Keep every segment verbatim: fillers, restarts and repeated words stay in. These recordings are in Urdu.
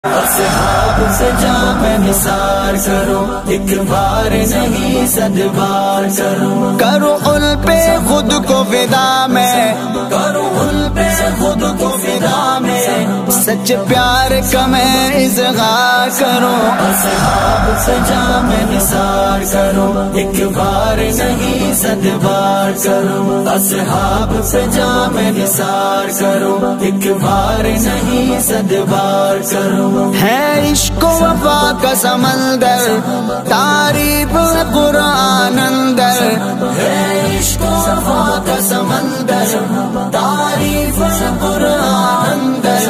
اصحاب سے جام نثار کرو، ایک بار نہیں صد بار کرو، کرو ان پہ خود کو فدا میں، کرو ان پہ خود کو فدا میں، سچ پیار کا میں اظہار کرو، اصحاب سے جام نثار کرو، ایک بار نہیں صد بار کرو، اصحاب سے جام نثار کرو، ایک بار نہیں صد بار کرو، ہے عشق و وفا کا سمندر، تعریف ہے قرآن اندر، ہے عشق و وفا کا سمندر، تعریف ہے قرآن اندر،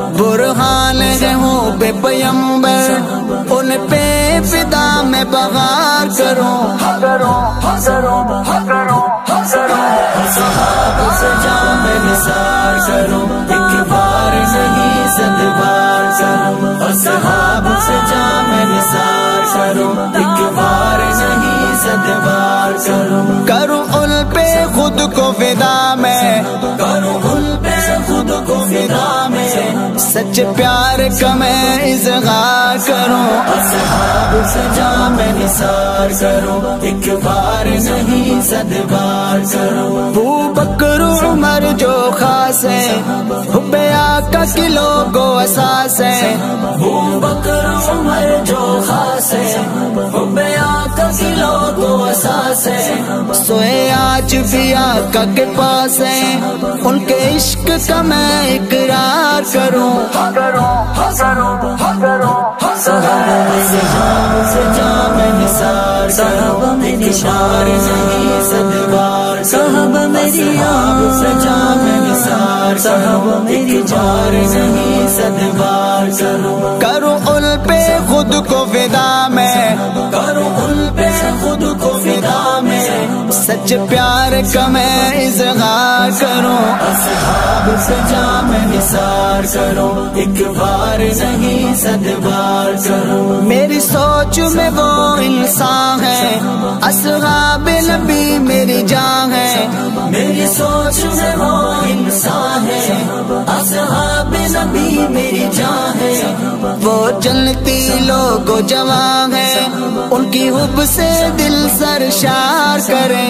برہان ہے ہوں بے پیمبر، ان پہ فدا میں بغار کرو، کرو کرو کرو کرو، اصحاب سے جام نثار کرو، ایک بار نہیں صد بار کرو، اصحاب سے جام نثار کرو، ایک بار نہیں صد بار کرو، کرو ان پہ خود کو فدا میں، کرو ان پہ خود کو فدا میں، سچ پیار کا میں اظہار کرو، اصحاب سے جام نثار کرو، ایک بار نہیں صد بار کرو، ابو بکر عمر جو خاص ہے، حب آقا کی لوگو اساس ہے، ابو بکر عمر جو خاص ہے، حب آقا کی لوگو اساس ہے، سوئے آج بھی آقا کے پاس ہے، ان کے عشق کا میں اقرار کروں، کروں کروں کروں صحابہ سے جام سے جام نثار کرو، ایک بار نہیں صد بار، صحابہ میری آب سے جام نثار کرو، ایک بار نہیں صد بار کرو، کرو ان پہ خود کو فدا میں، کرو ان پہ خود کو فدا میں، سچ پیار کا میں اظہار کروں، اصحاب سے جام نثار کرو، ایک بار نہیں صد بار کرو، میری سوچ میں وہ انسان ہے، اصحاب نبی میری جان ہے، میری سوچ میں وہ انسان ہے، اصحاب نبی میری جان ہے، وہ جنتی لوگ جوان ہے، ان کی حب سے دل سرشار کریں،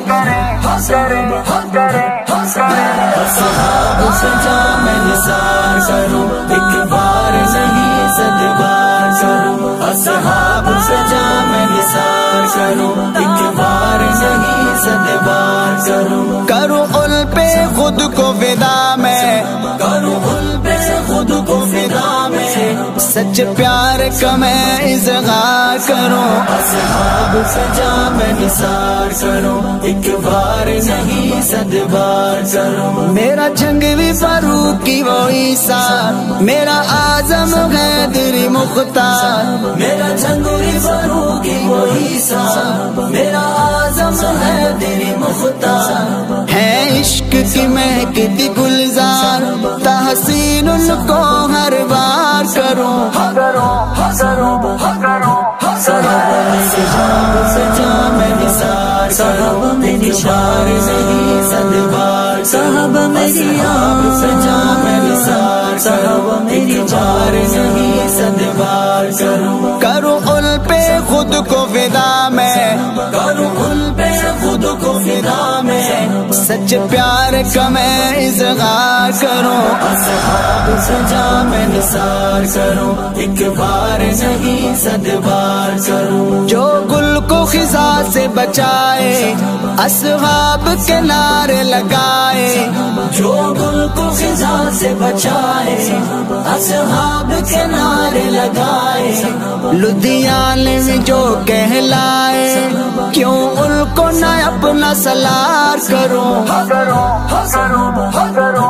اصحاب سے جام نثار کرو، ایک بار نہیں صد بار کرو، اصحاب سے جام نثار کرو، ایک بار نہیں صد بار کرو، کرو ان پہ خود کو فدا میں، کرو ان پہ خود کو فدا میں، سچ پیار کا میں اظہار کروں، اصحاب سے جام نثار کرو، ایک بار نہیں صد بار کرو، میرا جنگوی فاروقی وہ عیسیٰ، میرا اعظم حیدری مختار، میرا جنگوی فاروقی وہ عیسیٰ، میرا اعظم ہے دلی مختار، ہے عشق کی مہکتی گلزار، تحسین ان کو ہر بار کروں، کروں کروں کروں صحابہ سے جام سے جام نثار کرو، ایک بار نہیں صد بار، صحابہ میری آب سے جام نثار کرو، ایک بار نہیں صد بار کرو، کرو ان پہ خود کو فدا میں، کرو ان پہ خود کو فدا میں، سچ پیار کا میں اظہار کروں، اصحاب سے جام نثار کرو، ایک بار نہیں صد بار کرو، جو گل کو خزاں سے بچائے، اصحاب کے نعرے لگائے، جو گل کو خزاں سے بچائے، اصحاب کے نعرے لگائے، لدھیانے میں جو کہلائے، کیوں ان کو نہ اپنا سلار کروں، کروں کروں کروں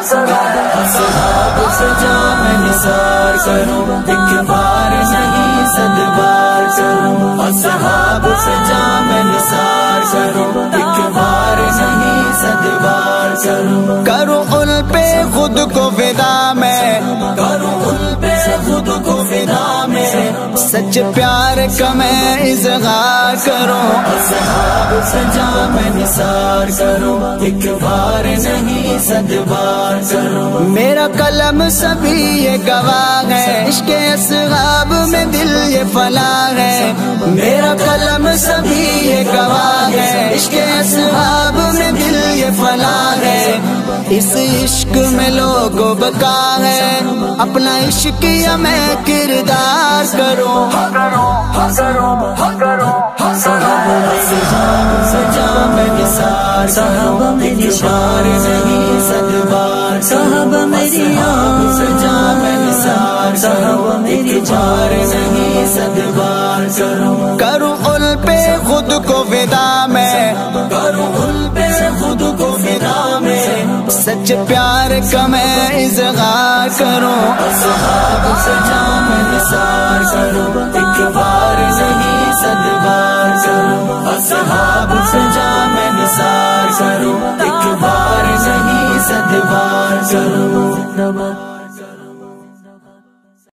اصحاب سے جام نثار کرو، ایک بار نہیں صد بار کرو، اصحاب سے جام نثار کرو، ایک بار نہیں صد بار کرو، کرو ان پہ خود کو فدا میں، کرو ان پہ خود کو فدا میں، سچ پیار کا میں اظہار کروں، اصحاب سے جام نثار کروں، ایک بار نہیں صد بار کروں۔ میرا قلم سبھی یہ گواہ ہے، عشق اصحاب میں دل یہ فلاح ہے۔ میرا قلم سبھی یہ گواہ ہے، عشق اصحاب میں دل یہ فلاح ہے۔ اس عشق میں لوگوں بقا ہے، اپنا عشق یا میں کردار کروں۔ صحابہ سے جام سے جام نثار کروں، ایک بار نہیں صد بار صحابہ میری صحابہ سے جام نثار کروں، ایک بار نہیں صد بار کروں۔ کروں ان پہ خود کو فدا میں، کروں ان پہ خود کو فدا میں، سچ پیار کا میں اظہار کروں۔ اصحاب سے جام نثار کروں، ایک بار نہیں صد بار کروں۔ اصحاب سے جام نثار کروں، ایک بار نہیں صد بار کروں۔